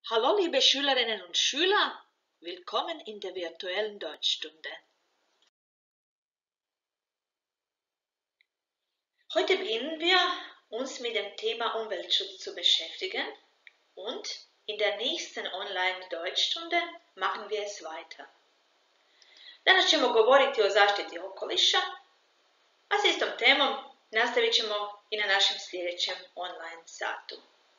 Hallo liebe Schülerinnen und Schüler, willkommen in der virtuellen Deutschstunde. Heute beginnen wir uns mit dem Thema Umweltschutz zu beschäftigen und in der nächsten Online-Deutschstunde machen wir es weiter. Danas ćemo govoriti o zaštiti okoliša, a s istom temom nastavit ćemo i na našem sljedećem online satu.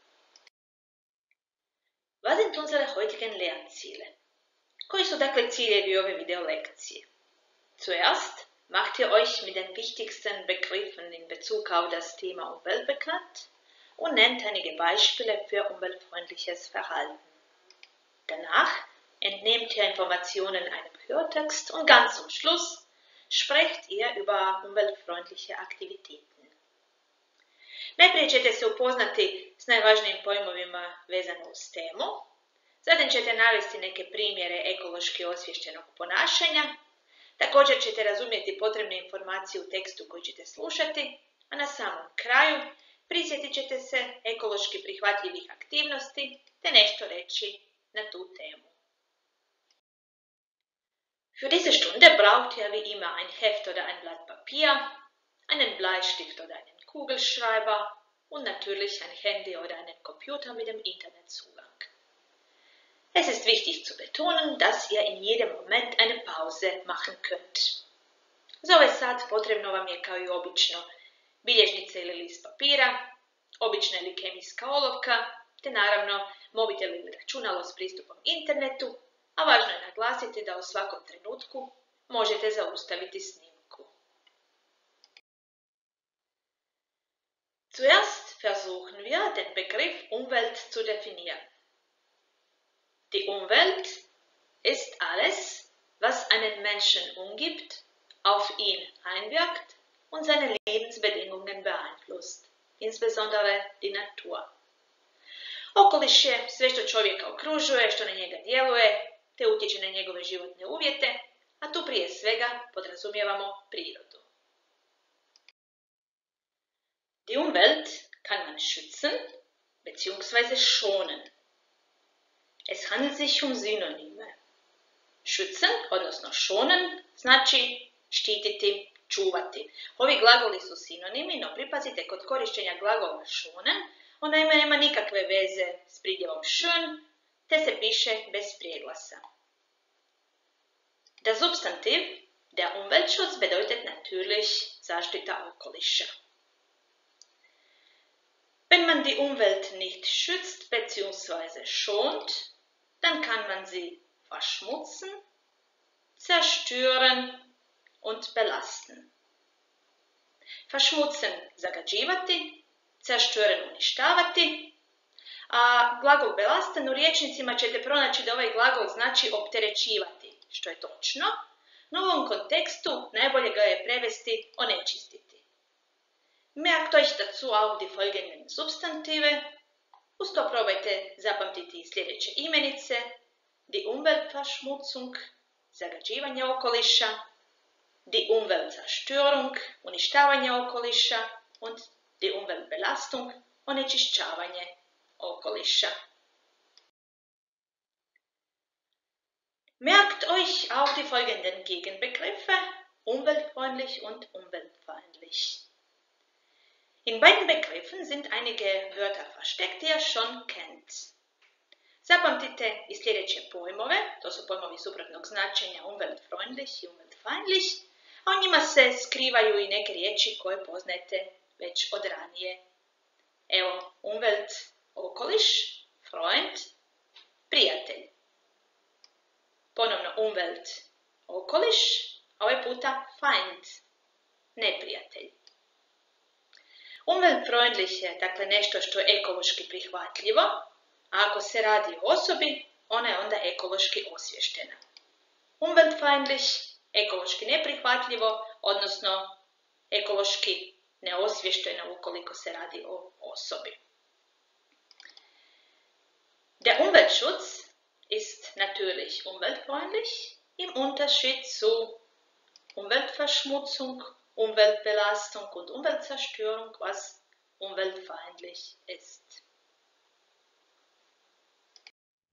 Was sind unsere heutigen Lernziele? Koji su dakle ciljevi ove video lekcije? Zuerst macht ihr euch mit den wichtigsten Begriffen in Bezug auf das Thema Umwelt bekannt und nennt einige Beispiele für umweltfreundliches Verhalten. Danach entnehmt ihr Informationen einem Hörtext und ganz zum Schluss sprecht ihr über umweltfreundliche Aktivitäten. Najprije ćete se upoznati s najvažnijim pojmovima vezano uz temu, zatim ćete navesti neke primjere ekološki osviještenog ponašanja, također ćete razumjeti potrebne informacije u tekstu koji ćete slušati, a na samom kraju prisjetit ćete se ekološki prihvatljivih aktivnosti te nešto reći na tu temu. Für diese Stunde braucht ihr wie immer ein Heft oder ein Blatt Papier, einen Bleistift oder einen Kugelschreiber und natürlich ein Handy oder einen Computer mit dem Internetzugang. Es ist wichtig zu betonen, dass ihr in jedem Moment eine Pause machen könnt. Za ovaj sat potrebno vam je kao i obično bilježnica ili list papira, obična ili kemijska olovka, te naravno mobitel ili računalo s pristupom internetu, a važno je naglasiti da u svakom trenutku možete zaustaviti snimku. Zuerst versuchen wir, den Begriff Umwelt zu definieren. Die Umwelt ist alles, was einen Menschen umgibt, auf ihn einwirkt und seine Lebensbedingungen beeinflusst, insbesondere die Natur. Okoliš je sve što čovjeka okružuje, što na njega djeluje, te utječe na njegove životne uvjete, a tu prije svega podrazumijevamo prirodu. Die Umwelt kann man schützen bzw. schonen. Es handelt sich um Synonyme. Schützen, odnosno schonen, znači štititi, čuvati. Ovi glagoli su sinonimi, no pripazite, kod korištenja glagola schonen, on naime nema nikakve veze s pridjevom schön, te se piše bez prijeglasa. Der Substantiv, der Umweltschutz bedeutet natürlich Zaštita okoliša. Wenn man die Umwelt nicht schützt bzw. schont, dann kann man sie verschmutzen, zerstören und belasten. Verschmutzen, zagađivati, zerstören, uništavati, a glagol belasten u riječnicima ćete pronaći da ovaj glagol znači opterećivati, što je točno, no u ovom kontekstu najbolje ga je prevesti onečistiti. Merkt euch dazu auch die folgenden Substantive. Uz to probajte zapamtiti i sljedeće imenice: die Umweltverschmutzung, zagađivanje okoliša, die Umweltzerstörung, uništavanje okoliša und die Umweltbelastung, onečišćavanje okoliša. Merkt euch auch die folgenden Gegenbegriffe: umweltfreundlich und umweltfeindlich. In beiden Begriffen sind einige Wörter versteckt, die ihr schon kennt. Zapamtite i sljedeće pojmove, to su pojmovi suprotnog značenja umweltfreundlich i umweltfeindlich, a u njima se skrivaju i neke riječi koje poznajete već od ranije. Evo, Umwelt, okoliš, Freund, prijatelj. Ponovno Umwelt, okoliš, a ovaj puta Feind, neprijatelj. Umweltfreundlich je dakle nešto što je ekološki prihvatljivo, a ako se radi o osobi, ona je onda ekološki osviještena. Umweltfeindlich, ekološki neprihvatljivo, odnosno ekološki neosviještena ukoliko se radi o osobi. Der Umweltschutz ist natürlich umweltfreundlich im Unterschied zu Umweltverschmutzung, Umweltbelastung und Umweltzerstörung, was umweltfeindlich ist.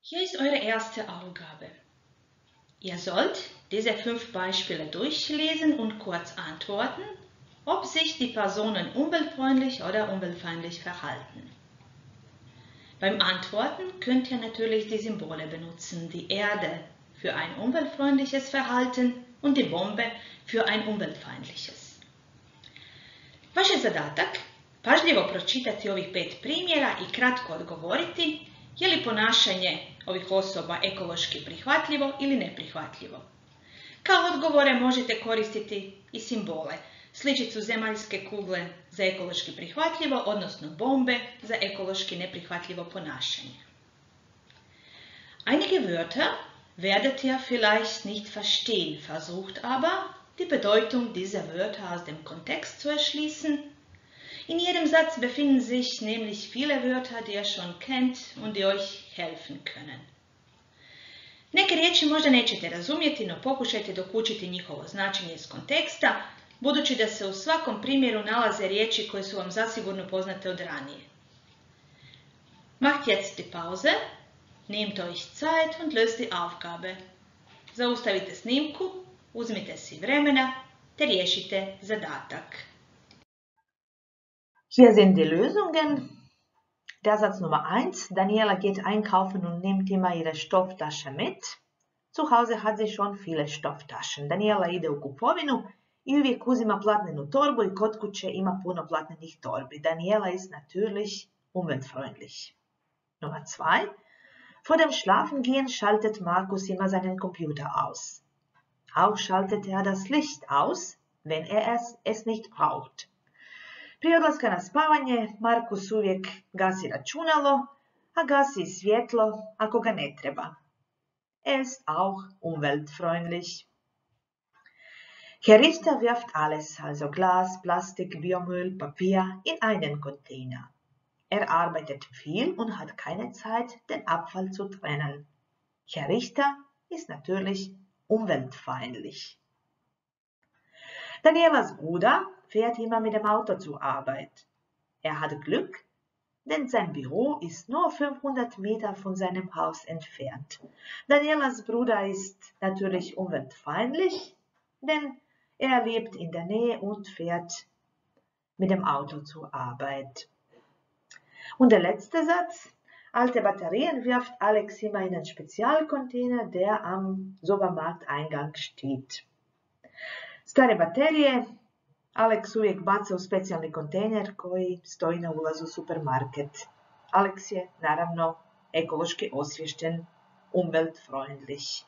Hier ist eure erste Aufgabe. Ihr sollt diese 5 Beispiele durchlesen und kurz antworten, ob sich die Personen umweltfreundlich oder umweltfeindlich verhalten. Beim Antworten könnt ihr natürlich die Symbole benutzen, die Erde für ein umweltfreundliches Verhalten und die Bombe für ein umweltfeindliches. Vaš je zadatak pažljivo pročitati ovih 5 primjera i kratko odgovoriti je li ponašanje ovih osoba ekološki prihvatljivo ili neprihvatljivo. Kao odgovore možete koristiti i simbole, sličicu zemaljske kugle za ekološki prihvatljivo, odnosno bombe za ekološki neprihvatljivo ponašanje. Einige Wörter werdet ihr vielleicht nicht verstehen, versucht aber, die Bedeutung dieser Wörter aus dem Kontext zu erschließen. In jedem Satz befinden sich nämlich viele Wörter, die ihr schon kennt und die euch helfen können. Neke riječi možda nećete razumjeti, no pokušajte dokučiti njihovo značenje iz konteksta, budući da se u svakom primjeru nalaze riječi koje su vam zasigurno poznate od ranije. Macht jetzt die Pause, nehmt euch Zeit und löst die Aufgabe. Zaustavite snimku, uzmite si vremena te riješite zadatak. Hier sind die Lösungen. Der Satz Nummer 1. Daniela geht einkaufen und nimmt immer ihre Stofftasche mit. Zu Hause hat sie schon viele Stofftaschen. Daniela ide u kupovinu i uvijek uzima platnenu torbu i kod kuće ima puno platnenih torbi. Daniela ist natürlich umweltfreundlich. Nummer 2. Vor dem Schlafengehen schaltet Markus immer seinen Computer aus. Auch schaltet er das Licht aus, wenn er es nicht braucht. Prije odlaska na spavanje Markus uvijek gasi računalo, a gasi svjetlo ako ga ne treba. Er ist auch umweltfreundlich. Herr Richter wirft alles, also Glas, Plastik, Biomüll, Papier, in einen Container. Er arbeitet viel und hat keine Zeit, den Abfall zu trennen. Herr Richter ist natürlich umweltfeindlich. Danielas Bruder fährt immer mit dem Auto zur Arbeit. Er hat Glück, denn sein Büro ist nur 500 Meter von seinem Haus entfernt. Danielas Bruder ist natürlich umweltfeindlich, denn er lebt in der Nähe und fährt mit dem Auto zur Arbeit. Und der letzte Satz. Alte Batterien wirft Alex immer in einen Spezialcontainer, der am Supermarkteingang steht. Stare baterije Alex uvijek baca u specijalni kontejner koji stoji na ulazu u supermarket. Alex je naravno ekološki osviješten, umweltfreundlich.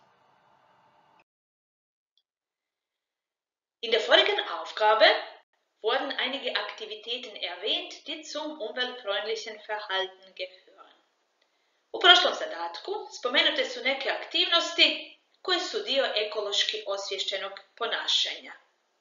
In der folgenden Aufgabe wurden einige Aktivitäten erwähnt, die zum umweltfreundlichen Verhalten gehören. U prošlom zadatku spomenute su neke aktivnosti koje su dio ekološki osviještenog ponašanja.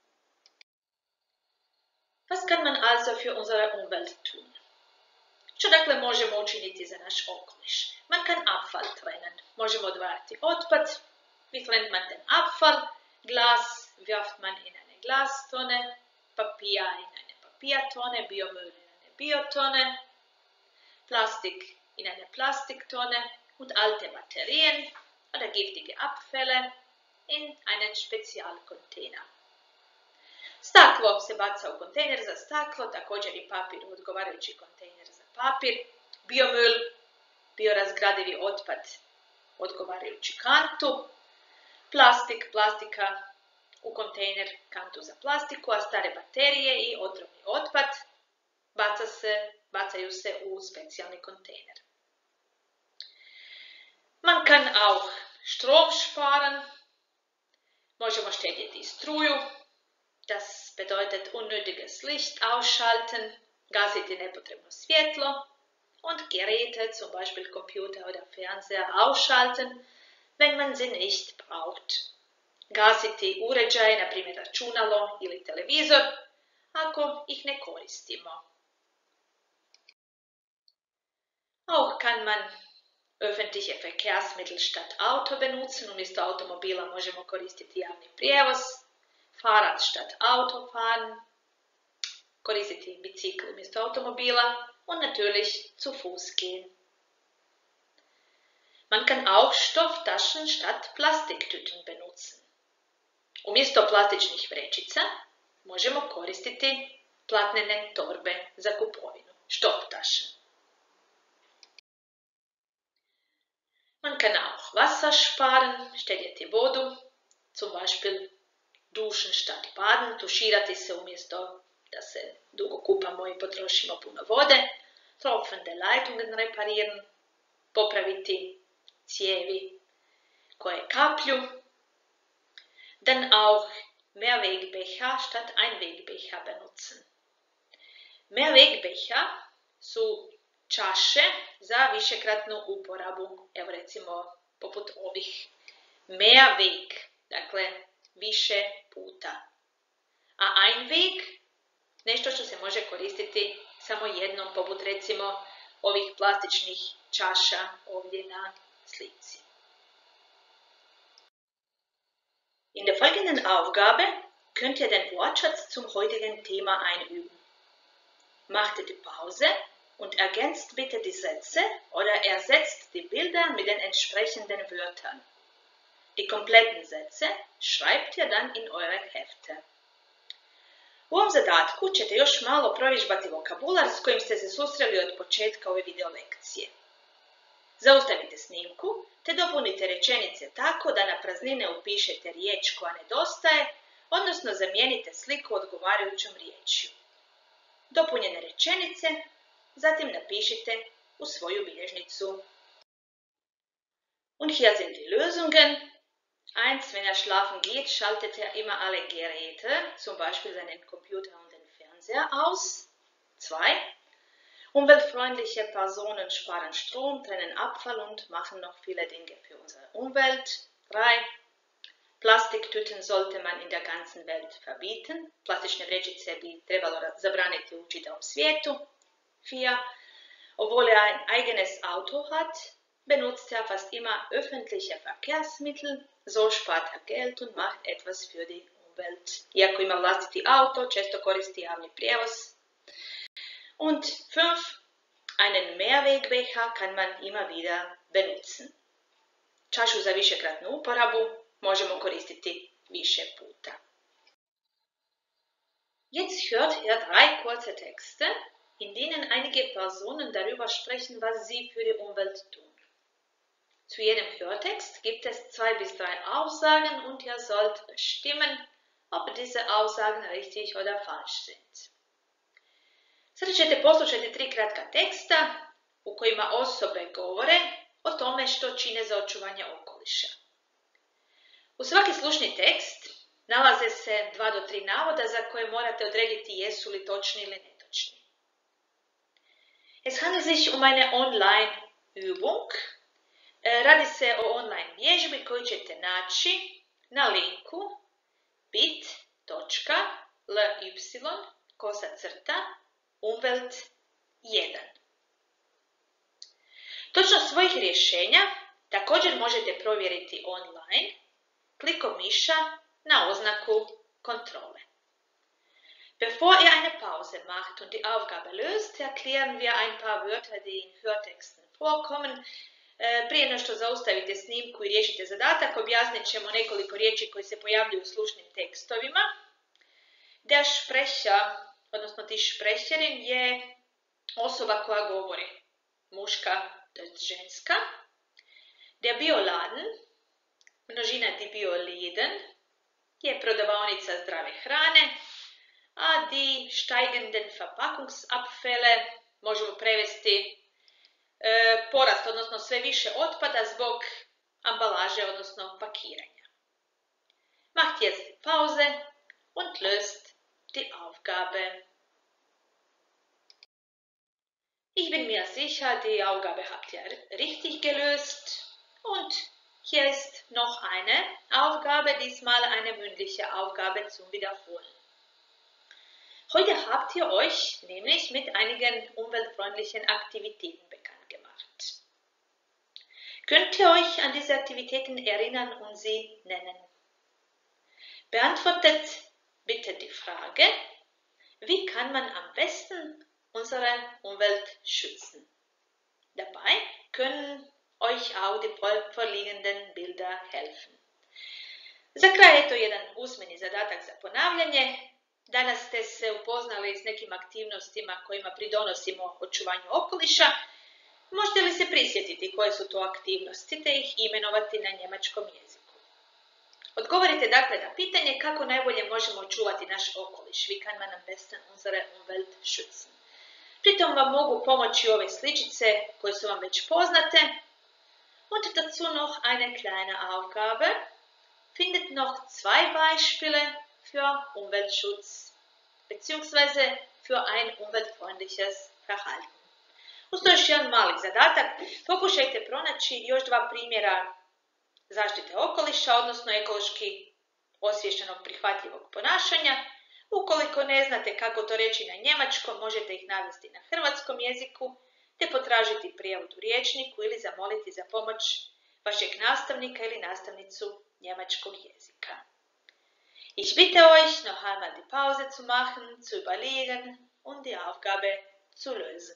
Was kann man also für unsere Umwelt tun? Što dakle možemo učiniti za naš okoliš? Man kann Abfall trennen. Možemo odvajati otpad. Wie trennt man den Abfall? Glas wirft man in eine Glastonne, Papier in eine Papiertonne, Biomüll in eine Biotonne, Plastik in eine Plastiktonne und alte Batterien oder giftige Abfälle in einen Spezialcontainer. Staklo se baca u kontejner za staklo, također i papir u odgovarajući kontejner za papir, biomüll, biorazgradivi otpad, odgovarajući kantu, plastika u kontejner, kantu za plastiku, a stare baterije i otrovni otpad bacaju se u specijalni kontejner. Man kann auch Strom sparen, možemo štedjeti struju, das bedeutet unnötiges Licht ausschalten, gasiti nepotrebno svjetlo und Geräte, zum Beispiel Computer oder Fernseher, ausschalten, wenn man sie nicht braucht. Gasiti uređaje, na primjer računalo ili televizor, ako ih ne koristimo. Auch kann man öffentliche Verkehrsmittel statt Auto benutzen. Umjesto automobila možemo koristiti javni prijevoz. Fahrrad statt Auto fahren. Koristiti bicikl umjesto automobila. Und natürlich zu Fuß gehen. Man kann auch Stofftaschen statt Plastiktüten benutzen. Umjesto plastičnih vrećica možemo koristiti platnene torbe za kupovinu, Stofftaschen. Man kann auch Wasser sparen, štedjeti vodu, zum Beispiel duschen statt baden, tuširati se umjesto da se dugo kupamo i potrošimo puno vode, tropfende Leitungen reparieren, popraviti cijevi koje kaplju, dann auch Mehrwegbecher statt Einwegbecher benutzen. Mehrwegbecher su čaše za višekratnu uporabu, evo recimo poput ovih. Mehrweg, dakle više puta. A Einweg, nešto što se može koristiti samo jednom, poput recimo ovih plastičnih čaša ovdje na slici. In der folgenden Aufgabe könnt ihr den Wortschatz zum heutigen Thema einüben. Macht die Pause und ergänzt bitte die Sätze oder ersetzt die Bilder mit den entsprechenden Wörtern. Die kompletten Sätze schreibt ihr dann in eure Hefte. U ovom zadatku ćete još malo provježbati vokabular s kojim ste se susreli od početka ove video lekcije. Zaustavite snimku te dopunite rečenice tako da na praznine upišete riječ koja nedostaje, odnosno zamijenite sliku odgovarajućom riječju. Dopunjene rečenice zatim napišite u svoju bilježnicu. Und hier sind die Lösungen. 1. Wenn er schlafen geht, schaltet er immer alle Geräte, zum Beispiel seinen Computer und den Fernseher aus. 2. Umweltfreundliche Personen sparen Strom, trennen Abfall und machen noch viele Dinge für unsere Umwelt. 3. Plastiktüten sollte man in der ganzen Welt verbieten. Plastične vrećice bi trebalo zabraniti u čitavom svijetu. 4. Obwohl er ein eigenes Auto hat, benutzt er fast immer öffentliche Verkehrsmittel. So spart er Geld und macht etwas für die Umwelt. Iako ima vlastiti auto, često koristi javni prijevoz. Und 5. Einen Mehrwegbecher kann man immer wieder benutzen. Čašu za višekratnu uporabu možemo koristiti više puta. Jetzt hört ihr 3 kurze Texte, in denen einige Personen darüber sprechen, was sie für die Umwelt tun. Zu jedem Hörtext gibt es 2 bis 3 Aussagen und ihr sollt bestimmen, ob diese Aussagen richtig oder falsch sind. Sada ćete poslušati 3 kratka teksta u kojima osobe govore o tome što čine za očuvanje okoliša. U svaki slušni tekst nalaze se 2 do 3 navoda za koje morate odrediti jesu li točni ili netočni. Es handelt sich um eine Online-Übung. Radi se o online vježbi koju ćete naći na linku bit.ly/Umwelt1. Točnost svojih rješenja također možete provjeriti online klikom miša na oznaku kontrole. Bevor ihr eine Pause macht und die Aufgabe löst, erklären wir ein paar Wörter, die in Hörtexten vorkommen. Prije nego što zaustavite snimku i riješite zadatak, objasnit ćemo nekoliko riječi koje se pojavljuju u slušnim tekstovima. Der Sprecher, odnosno die Sprecherin, je osoba koja govori, muška, to je ženska. Der Bioladen, množina die Bioläden, je prodavaonica zdrave hrane, a die steigenden Verpackungsabfälle možemo prevesti porast, odnosno sve više otpada zbog ambalaže, odnosno pakiranja. Macht jetzt die Pause und löst die Aufgabe. Ich bin mir sicher, die Aufgabe habt ihr richtig gelöst. Und hier ist noch eine Aufgabe, diesmal eine mündliche Aufgabe zum Wiederholen. Heute habt ihr euch nämlich mit einigen umweltfreundlichen Aktivitäten bekannt gemacht. Könnt ihr euch an diese Aktivitäten erinnern und sie nennen? Beantwortet bitte die Frage, wie kann man am besten unsere Umwelt schützen? Dabei können euch auch die vorliegenden Bilder helfen. Za kraj je to jedan usmeni zadatak za ponavljanje. Danas ste se upoznali s nekim aktivnostima kojima pridonosimo očuvanju okoliša. Možete li se prisjetiti koje su to aktivnosti te ih imenovati na njemačkom jeziku? Odgovorite dakle na pitanje kako najbolje možemo očuvati naš okoliš. Wie kann man am besten unsere Umwelt schützen? Pritom vam mogu pomoći ove sličice koje su vam već poznate. Und dazu noch eine kleine Aufgabe. Findet noch zwei Beispiele für Umweltschutz bzw. für ein umweltfreundliches Verhalten. Uz to još jedan mali zadatak, pokušajte pronaći još dva primjera zaštite okoliša, odnosno ekološki osviještenog prihvatljivog ponašanja. Ukoliko ne znate kako to reći na njemačkom, možete ih navesti na hrvatskom jeziku, te potražiti prijevod u rječniku ili zamoliti za pomoć vašeg nastavnika ili nastavnicu njemačkog jezika. Ich bitte euch, noch einmal die Pause zu machen, zu überlegen und die Aufgabe zu lösen.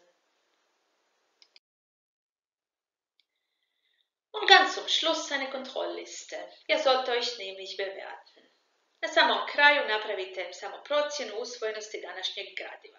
Und ganz zum Schluss eine Kontrollliste. Ihr sollt euch nämlich bewerten. Na samom kraju napravite samo procjenu usvojenosti današnjeg gradiva.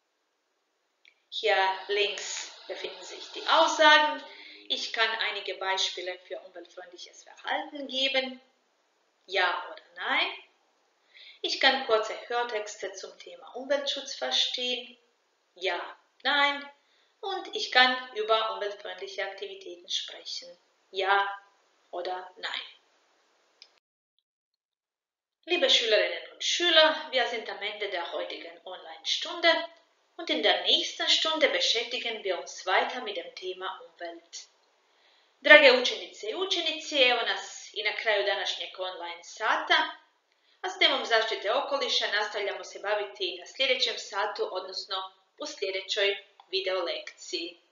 Hier links befinden sich die Aussagen. Ich kann einige Beispiele für umweltfreundliches Verhalten geben. Ja oder nein. Ich kann kurze Hörtexte zum Thema Umweltschutz verstehen. Ja, nein. Und ich kann über umweltfreundliche Aktivitäten sprechen. Ja oder nein. Liebe Schülerinnen und Schüler, wir sind am Ende der heutigen Online-Stunde und in der nächsten Stunde beschäftigen wir uns weiter mit dem Thema Umwelt. Drage učenice i učenici, evo nas i na kraju današnjeg online sata, a s temom zaštite okoliša nastavljamo se baviti i na sljedećem satu, odnosno u sljedećoj video lekciji.